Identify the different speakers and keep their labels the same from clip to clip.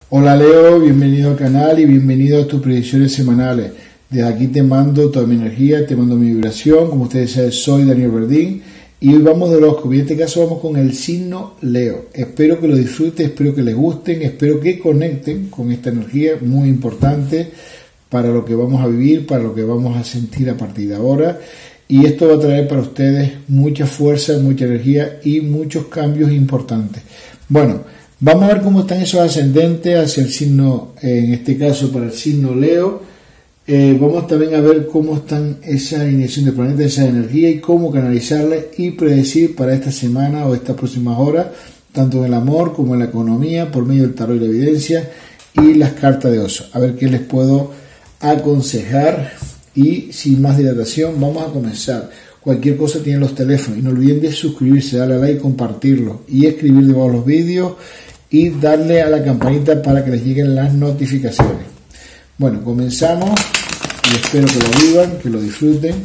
Speaker 1: Hola Leo, bienvenido al canal y bienvenido a tus predicciones semanales. Desde aquí te mando toda mi energía, te mando mi vibración. Como ustedes saben, soy Daniel Verdín y hoy vamos de horóscopo. Y en este caso vamos con el signo Leo. Espero que lo disfruten, espero que les gusten, espero que conecten con esta energía muy importante para lo que vamos a vivir, para lo que vamos a sentir a partir de ahora. Y esto va a traer para ustedes mucha fuerza, mucha energía y muchos cambios importantes. Bueno, vamos a ver cómo están esos ascendentes hacia el signo, en este caso para el signo Leo. Vamos también a ver cómo están esa alineación de planetas, esa energía y cómo canalizarla y predecir para esta semana o estas próximas horas, tanto en el amor como en la economía, por medio del tarot y la evidencia y las cartas de oso. A ver qué les puedo aconsejar y sin más dilatación vamos a comenzar. Cualquier cosa tienen los teléfonos y no olviden de suscribirse, darle a like, compartirlo y escribir debajo los vídeos y darle a la campanita para que les lleguen las notificaciones. Bueno, comenzamos y espero que lo vivan, que lo disfruten.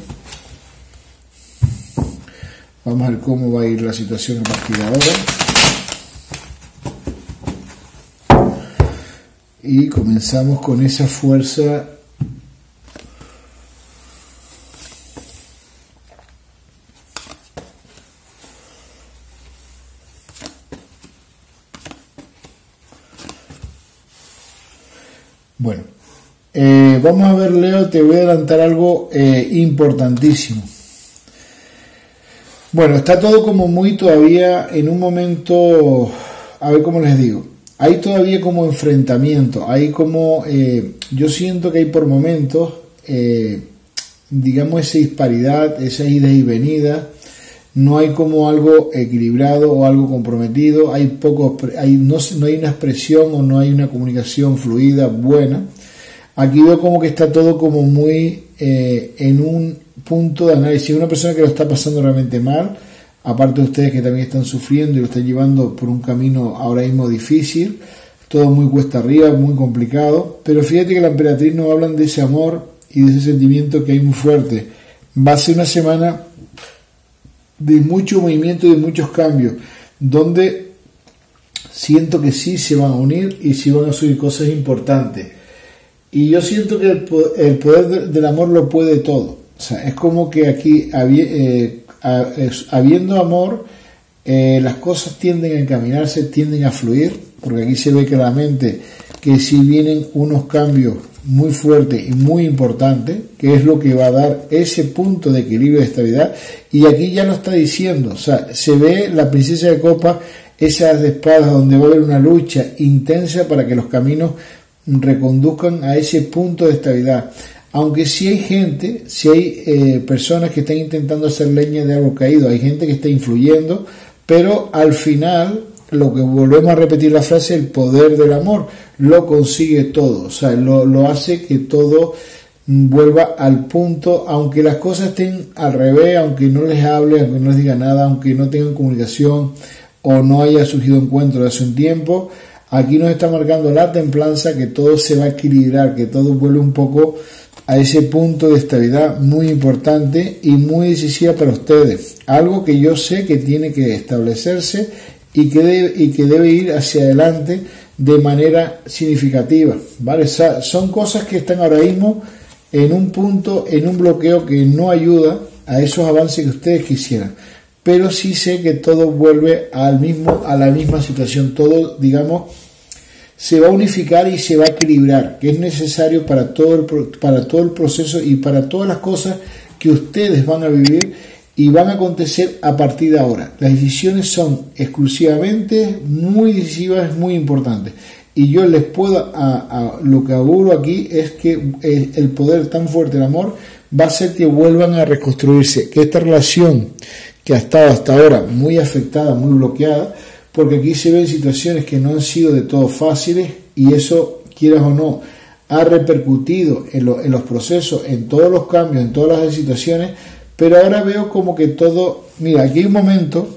Speaker 1: Vamos a ver cómo va a ir la situación a partir de ahora. Y comenzamos con esa fuerza . Bueno, vamos a ver, Leo, te voy a adelantar algo importantísimo. Bueno, está todo como muy todavía en un momento, a ver cómo les digo, hay todavía como enfrentamiento, hay como, yo siento que hay por momentos, digamos, esa disparidad, esa ida y venida, no hay como algo equilibrado o algo comprometido, hay poco, no hay una expresión o no hay una comunicación fluida, buena. Aquí veo como que está todo como muy en un punto de análisis. Una persona que lo está pasando realmente mal, aparte de ustedes que también están sufriendo y lo están llevando por un camino ahora mismo difícil, todo muy cuesta arriba, muy complicado, pero fíjate que la emperatriz nos hablan de ese amor y de ese sentimiento que hay muy fuerte. Va a ser una semana de mucho movimiento y de muchos cambios, donde siento que sí se van a unir y sí van a subir cosas importantes. Y yo siento que el poder del amor lo puede todo. O sea, es como que aquí, habiendo amor, las cosas tienden a encaminarse, tienden a fluir, porque aquí se ve claramente que si vienen unos cambios muy fuertes y muy importantes, que es lo que va a dar ese punto de equilibrio de estabilidad, y aquí ya lo está diciendo, o sea, se ve la princesa de copas, esas de espadas donde va a haber una lucha intensa para que los caminos reconduzcan a ese punto de estabilidad, aunque sí hay gente, sí hay personas que están intentando hacer leña de árbol caído, hay gente que está influyendo, pero al final, lo que volvemos a repetir la frase, el poder del amor lo consigue todo, o sea, lo hace que todo vuelva al punto, aunque las cosas estén al revés, aunque no les hable, aunque no les diga nada, aunque no tengan comunicación o no haya surgido encuentro hace un tiempo, aquí nos está marcando la templanza, que todo se va a equilibrar, que todo vuelve un poco a ese punto de estabilidad muy importante y muy decisiva para ustedes, algo que yo sé que tiene que establecerse y que debe ir hacia adelante de manera significativa, ¿vale? O sea, son cosas que están ahora mismo en un punto, en un bloqueo que no ayuda a esos avances que ustedes quisieran, pero sí sé que todo vuelve a la misma situación, todo, digamos, se va a unificar y se va a equilibrar, que es necesario para todo el proceso y para todas las cosas que ustedes van a vivir y van a acontecer a partir de ahora. Las decisiones son exclusivamente muy decisivas, muy importantes. Y yo les puedo, lo que auguro aquí es que el poder tan fuerte del amor va a hacer que vuelvan a reconstruirse, que esta relación que ha estado hasta ahora muy afectada, muy bloqueada, porque aquí se ven situaciones que no han sido de todo fáciles y eso, quieras o no, ha repercutido en los procesos, en todos los cambios, en todas las situaciones, pero ahora veo como que todo, mira, aquí hay un momento,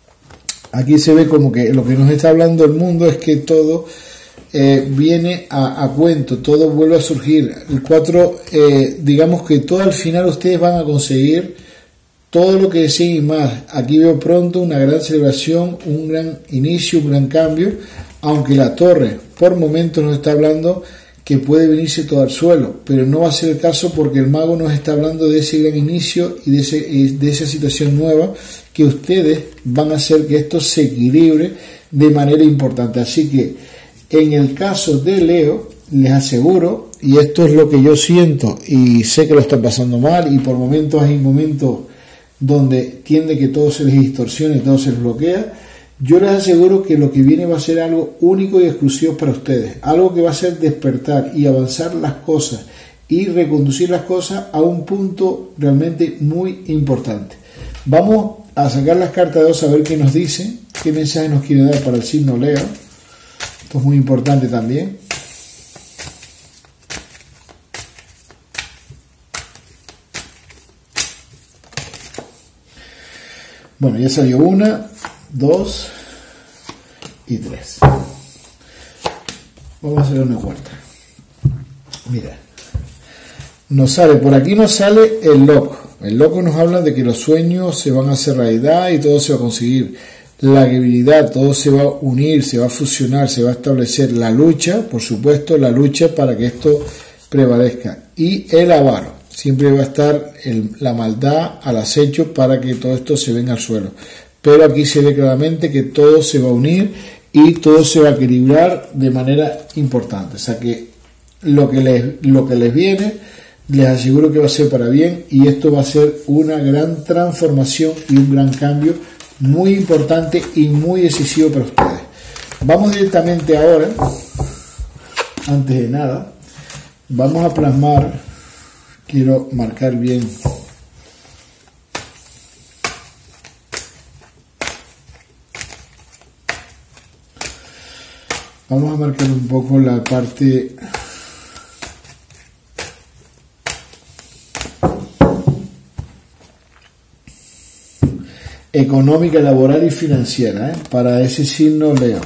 Speaker 1: aquí se ve como que lo que nos está hablando el mundo es que todo viene a cuento, todo vuelve a surgir. El 4, digamos que todo al final ustedes van a conseguir todo lo que deseen y más. Aquí veo pronto una gran celebración, un gran inicio, un gran cambio, aunque la torre por momentos nos está hablando que puede venirse todo al suelo, pero no va a ser el caso porque el mago nos está hablando de ese gran inicio y de esa situación nueva que ustedes van a hacer que esto se equilibre de manera importante. Así que en el caso de Leo, les aseguro, y esto es lo que yo siento y sé que lo están pasando mal y por momentos hay momentos donde tiende que todo se les distorsione y todo se les bloquea, yo les aseguro que lo que viene va a ser algo único y exclusivo para ustedes, algo que va a ser despertar y avanzar las cosas y reconducir las cosas a un punto realmente muy importante. Vamos a sacar las cartas de 2 a ver qué nos dicen, qué mensaje nos quiere dar para el signo Leo. Esto es muy importante también. Bueno, ya salió 1, 2 y 3. Vamos a hacer una cuarta. Mira, nos sale, por aquí nos sale el loco. El loco nos habla de que los sueños se van a hacer realidad y todo se va a conseguir. La habilidad, todo se va a unir, se va a fusionar, se va a establecer la lucha, por supuesto, la lucha para que esto prevalezca. Y el avaro, siempre va a estar la maldad al acecho para que todo esto se venga al suelo. Pero aquí se ve claramente que todo se va a unir y todo se va a equilibrar de manera importante. O sea que lo que les viene, les aseguro que va a ser para bien y esto va a ser una gran transformación y un gran cambio muy importante y muy decisivo para ustedes. Vamos directamente ahora, antes de nada, vamos a plasmar, quiero marcar bien vamos a marcar un poco la parte económica, laboral y financiera, para ese signo Leo.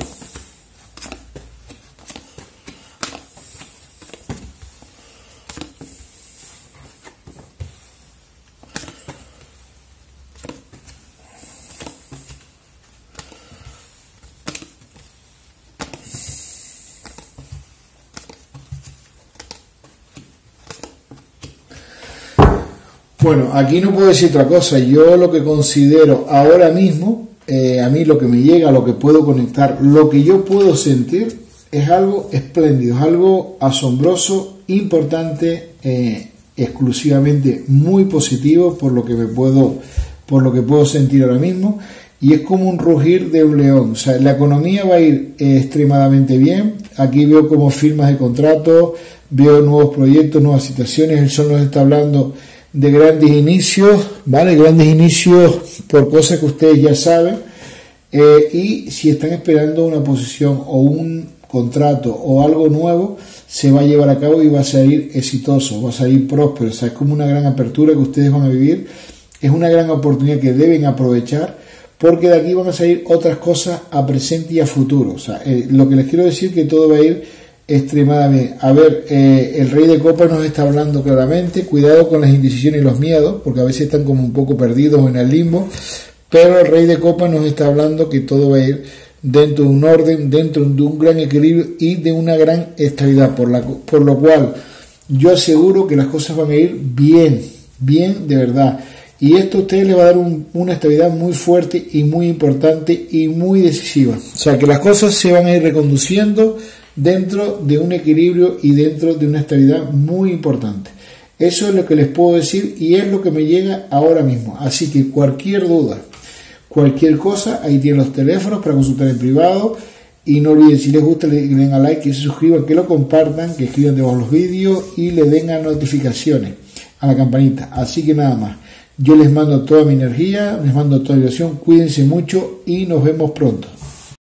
Speaker 1: Bueno, aquí no puedo decir otra cosa. Yo lo que considero ahora mismo, a mí lo que me llega, lo que puedo conectar, lo que yo puedo sentir es algo espléndido, es algo asombroso, importante, exclusivamente muy positivo por lo que puedo sentir ahora mismo, y es como un rugir de un león. O sea, la economía va a ir extremadamente bien. Aquí veo como firmas de contratos, veo nuevos proyectos, nuevas situaciones. El sol nos está hablando de grandes inicios, ¿vale? Grandes inicios por cosas que ustedes ya saben, y si están esperando una posición o un contrato o algo nuevo, se va a llevar a cabo y va a salir exitoso, va a salir próspero. O sea, es como una gran apertura que ustedes van a vivir, es una gran oportunidad que deben aprovechar, porque de aquí van a salir otras cosas a presente y a futuro. O sea, lo que les quiero decir es que todo va a ir extremadamente. A ver, el rey de copas nos está hablando claramente, cuidado con las indecisiones y los miedos, porque a veces están como un poco perdidos en el limbo, pero el rey de copas nos está hablando que todo va a ir dentro de un orden, dentro de un gran equilibrio y de una gran estabilidad, por lo cual yo aseguro que las cosas van a ir bien de verdad, y esto a ustedes les va a dar una estabilidad muy fuerte y muy importante y muy decisiva. O sea, que las cosas se van a ir reconduciendo dentro de un equilibrio y dentro de una estabilidad muy importante. Eso es lo que les puedo decir y es lo que me llega ahora mismo. Así que cualquier duda, cualquier cosa, ahí tienen los teléfonos para consultar en privado, y no olviden, si les gusta, le den a like, que se suscriban, que lo compartan, que escriban debajo los vídeos y le den a notificaciones, a la campanita. Así que nada más, yo les mando toda mi energía, les mando toda mi oración, cuídense mucho y nos vemos pronto.